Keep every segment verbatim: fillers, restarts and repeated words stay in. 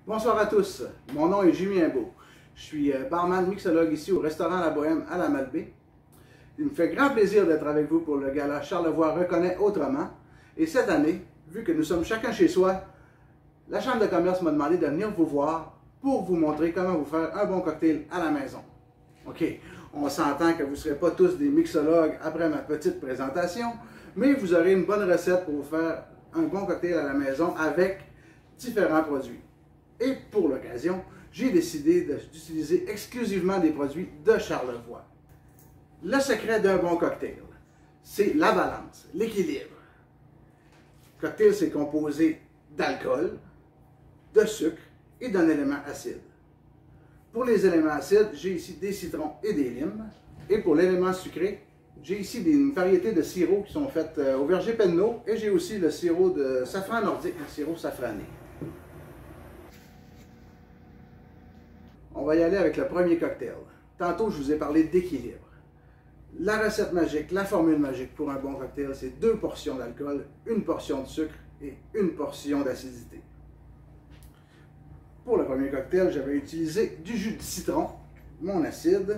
Bonsoir à tous, mon nom est Jimmy Imbeau. Je suis barman mixologue ici au restaurant La Bohème à la Malbaie. Il me fait grand plaisir d'être avec vous pour le gala Charlevoix reconnaît autrement. Et cette année, vu que nous sommes chacun chez soi, la Chambre de commerce m'a demandé de venir vous voir pour vous montrer comment vous faire un bon cocktail à la maison. OK, on s'entend que vous ne serez pas tous des mixologues après ma petite présentation, mais vous aurez une bonne recette pour vous faire un bon cocktail à la maison avec différents produits. Et pour l'occasion, j'ai décidé d'utiliser exclusivement des produits de Charlevoix. Le secret d'un bon cocktail, c'est la balance, l'équilibre. Le cocktail, c'est composé d'alcool, de sucre et d'un élément acide. Pour les éléments acides, j'ai ici des citrons et des limes. Et pour l'élément sucré, j'ai ici des, une variété de sirops qui sont faits au verger Penneau. Et j'ai aussi le sirop de safran nordique, le sirop safrané. On va y aller avec le premier cocktail. Tantôt, je vous ai parlé d'équilibre. La recette magique, la formule magique pour un bon cocktail, c'est deux portions d'alcool, une portion de sucre et une portion d'acidité. Pour le premier cocktail, j'avais utilisé du jus de citron, mon acide.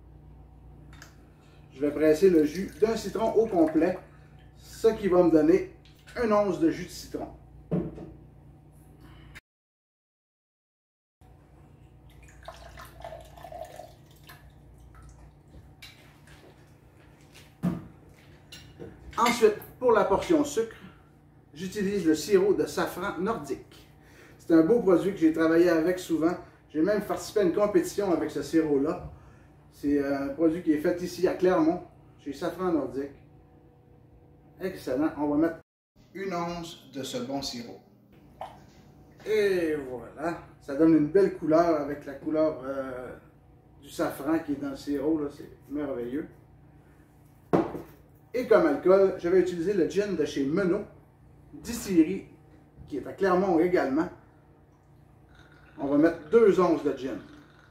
Je vais presser le jus d'un citron au complet, ce qui va me donner une once de jus de citron. Ensuite, pour la portion sucre, j'utilise le sirop de safran nordique. C'est un beau produit que j'ai travaillé avec souvent. J'ai même participé à une compétition avec ce sirop-là. C'est un produit qui est fait ici à Clermont, chez Safran Nordique. Excellent. On va mettre une once de ce bon sirop. Et voilà. Ça donne une belle couleur avec la couleur euh, du safran qui est dans le sirop. C'est merveilleux. Et comme alcool, je vais utiliser le gin de chez Menot, distillerie, qui est à Clermont également. On va mettre deux onces de gin.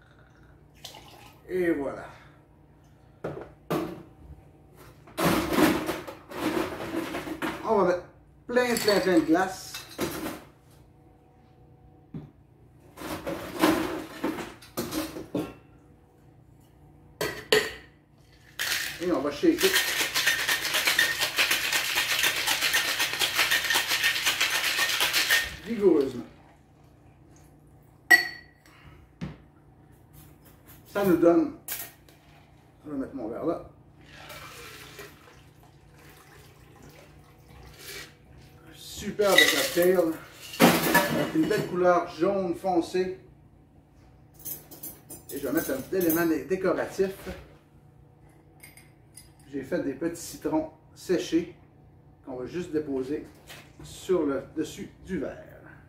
Et voilà. On va mettre plein, plein, plein de glace. Et on va shaker. Vigoureusement. Ça nous donne, je vais mettre mon verre là, un superbe cocktail avec une belle couleur jaune foncé. Et je vais mettre un élément décoratif. J'ai fait des petits citrons séchés qu'on va juste déposer sur le dessus du verre.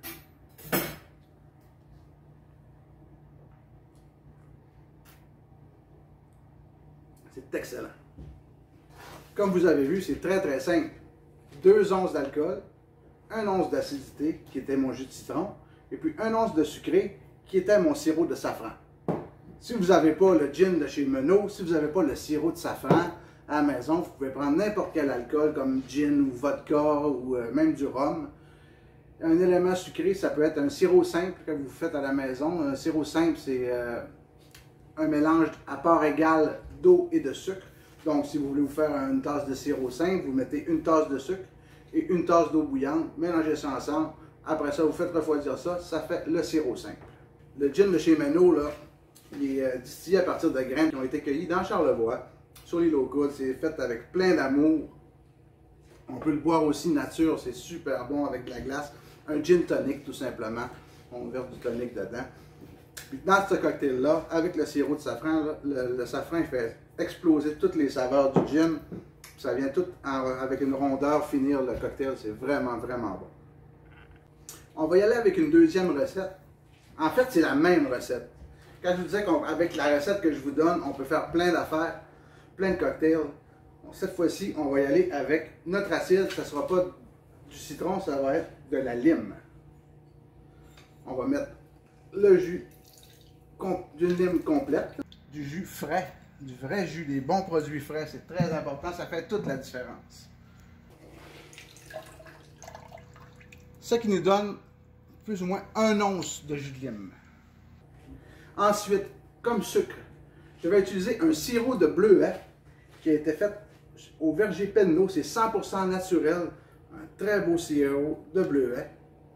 C'est excellent. Comme vous avez vu, c'est très très simple. deux onces d'alcool, une once d'acidité qui était mon jus de citron, et puis une once de sucré qui était mon sirop de safran. Si vous n'avez pas le gin de chez Menot, si vous n'avez pas le sirop de safran à la maison, vous pouvez prendre n'importe quel alcool comme gin ou vodka ou euh, même du rhum. Un élément sucré, ça peut être un sirop simple que vous faites à la maison. Un sirop simple, c'est euh, un mélange à part égale d'eau et de sucre. Donc, si vous voulez vous faire une tasse de sirop simple, vous mettez une tasse de sucre et une tasse d'eau bouillante, mélangez ça ensemble. Après ça, vous faites refroidir ça, ça fait le sirop simple. Le gin de chez Menot, là, il est euh, distillé à partir de graines qui ont été cueillies dans Charlevoix, sur l'île aux Coudres. C'est fait avec plein d'amour. On peut le boire aussi nature, c'est super bon avec de la glace. Un gin tonic, tout simplement. On verse du tonic dedans. Puis dans ce cocktail-là, avec le sirop de safran, là, le, le safran il fait exploser toutes les saveurs du gin. Ça vient tout en, avec une rondeur finir le cocktail. C'est vraiment, vraiment bon. On va y aller avec une deuxième recette. En fait, c'est la même recette. Quand je vous disais qu'avec la recette que je vous donne, on peut faire plein d'affaires, plein de cocktails. Bon, cette fois-ci, on va y aller avec notre acide. Ça ne sera pas du citron, ça va être de la lime. On va mettre le jus d'une lime complète, du jus frais, du vrai jus, des bons produits frais, c'est très important, ça fait toute la différence. Ce qui nous donne plus ou moins un once de jus de lime. Ensuite, comme sucre, je vais utiliser un sirop de bleuet qui a été fait au verger Penneau. C'est cent pour cent naturel. Un très beau sirop de bleuet.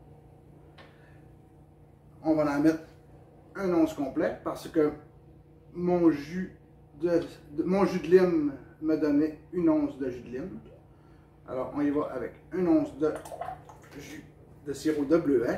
On va en mettre un once complet parce que mon jus de, de, mon jus de lime me donnait une once de jus de lime. Alors, on y va avec une once de jus de sirop de bleuet.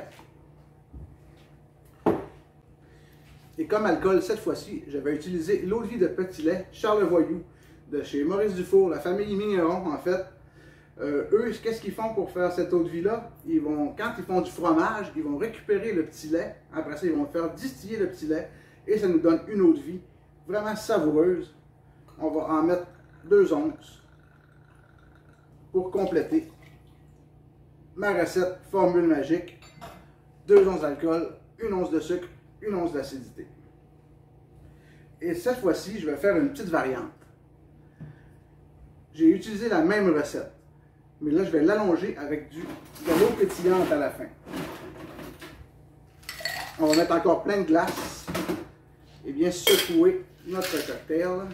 Et comme alcool, cette fois-ci, je vais utiliser l'eau de vie de petit lait Charlevoix-You de chez Maurice Dufour, la famille Migneron, en fait. Euh, eux, qu'est-ce qu'ils font pour faire cette eau de vie-là? Ils vont, quand ils font du fromage, ils vont récupérer le petit lait. Après ça, ils vont faire distiller le petit lait. Et ça nous donne une eau de vie vraiment savoureuse. On va en mettre deux onces pour compléter ma recette formule magique. deux onces d'alcool, une once de sucre, une once d'acidité. Et cette fois-ci, je vais faire une petite variante. J'ai utilisé la même recette, mais là, je vais l'allonger avec du, de l'eau pétillante à la fin. On va mettre encore plein de glace et bien secouer notre cocktail.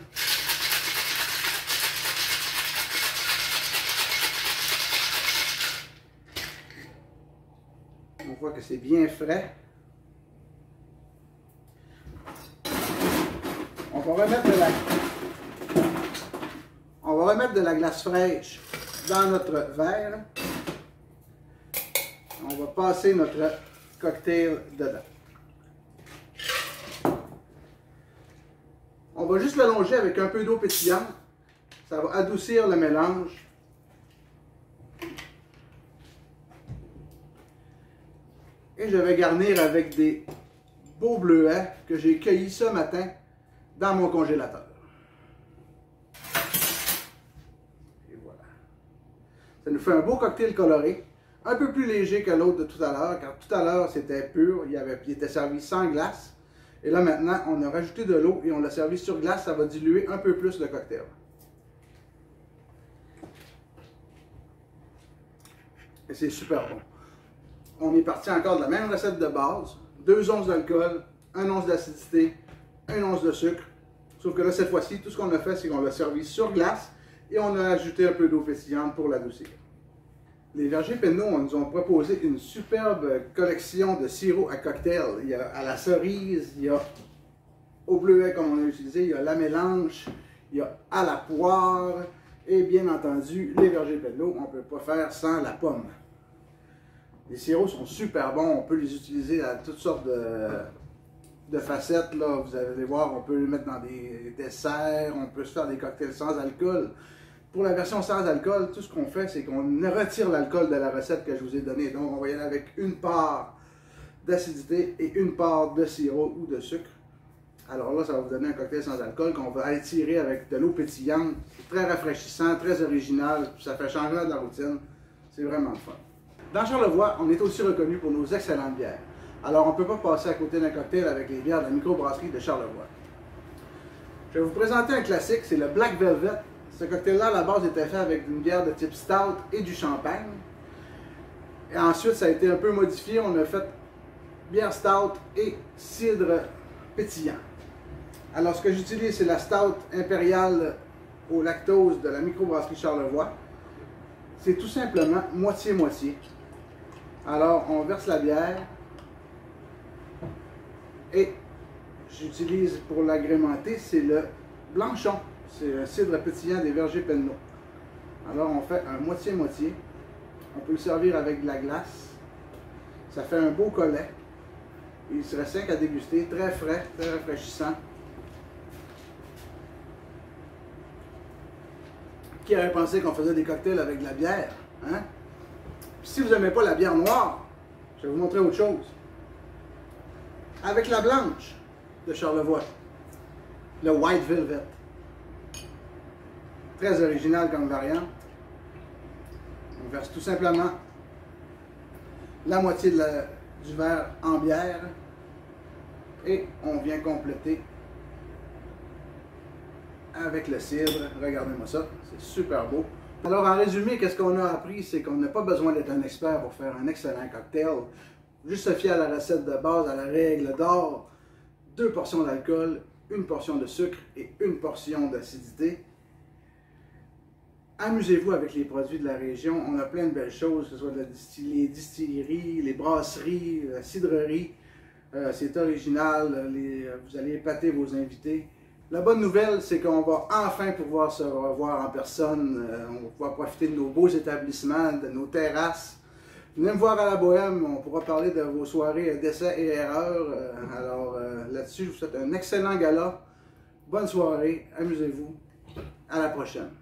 On voit que c'est bien frais. On va remettre de la, on va remettre de la glace fraîche dans notre verre. On va passer notre cocktail dedans. On va juste l'allonger avec un peu d'eau pétillante. Ça va adoucir le mélange. Et je vais garnir avec des beaux bleuets que j'ai cueillis ce matin dans mon congélateur. Et voilà. Ça nous fait un beau cocktail coloré, un peu plus léger que l'autre de tout à l'heure, car tout à l'heure c'était pur, il, avait, il était servi sans glace. Et là maintenant, on a rajouté de l'eau et on l'a servi sur glace, ça va diluer un peu plus le cocktail. Et c'est super bon. On est parti encore de la même recette de base, deux onces d'alcool, un once d'acidité, un once de sucre. Sauf que là, cette fois-ci, tout ce qu'on a fait, c'est qu'on l'a servi sur glace et on a ajouté un peu d'eau pétillante pour l'adoucir. Les vergers Penneau nous ont proposé une superbe collection de sirop à cocktail. Il y a à la cerise, il y a au bleuet comme on a utilisé, il y a la mélange, il y a à la poire et bien entendu, les vergers Penneau, on ne peut pas faire sans la pomme. Les sirops sont super bons, on peut les utiliser à toutes sortes de... de facettes, là, vous allez voir, on peut les mettre dans des desserts, on peut se faire des cocktails sans alcool. Pour la version sans alcool, tout ce qu'on fait, c'est qu'on retire l'alcool de la recette que je vous ai donnée. Donc, on va y aller avec une part d'acidité et une part de sirop ou de sucre. Alors là, ça va vous donner un cocktail sans alcool qu'on va étirer avec de l'eau pétillante. C'est très rafraîchissant, très original, ça fait changer de la routine. C'est vraiment le fun. Dans Charlevoix, on est aussi reconnu pour nos excellentes bières. Alors, on ne peut pas passer à côté d'un cocktail avec les bières de la microbrasserie de Charlevoix. Je vais vous présenter un classique, c'est le Black Velvet. Ce cocktail-là, à la base, était fait avec une bière de type stout et du champagne. Et ensuite, ça a été un peu modifié. On a fait bière stout et cidre pétillant. Alors, ce que j'utilise, c'est la stout impériale au lactose de la microbrasserie Charlevoix. C'est tout simplement moitié-moitié. Alors, on verse la bière. Et j'utilise pour l'agrémenter, c'est le blanchon. C'est un cidre pétillant des vergers Penneau. Alors on fait un moitié-moitié. On peut le servir avec de la glace. Ça fait un beau collet. Il serait simple à déguster, très frais, très rafraîchissant. Qui aurait pensé qu'on faisait des cocktails avec de la bière? Hein? Puis si vous n'aimez pas la bière noire, je vais vous montrer autre chose. Avec la blanche de Charlevoix, le White Velvet. Très original comme variante. On verse tout simplement la moitié de la, du verre en bière et on vient compléter avec le cidre. Regardez-moi ça, c'est super beau. Alors en résumé, qu'est-ce qu'on a appris? C'est qu'on n'a pas besoin d'être un expert pour faire un excellent cocktail. Juste se fier à la recette de base, à la règle d'or. Deux portions d'alcool, une portion de sucre et une portion d'acidité. Amusez-vous avec les produits de la région. On a plein de belles choses, que ce soit de la distil les distilleries, les brasseries, la cidrerie. Euh, c'est original, les, vous allez épater vos invités. La bonne nouvelle, c'est qu'on va enfin pouvoir se revoir en personne. Euh, on va pouvoir profiter de nos beaux établissements, de nos terrasses. Venez me voir à la Bohème, on pourra parler de vos soirées d'essais et erreurs. Euh, alors euh, là-dessus, je vous souhaite un excellent gala. Bonne soirée, amusez-vous. À la prochaine.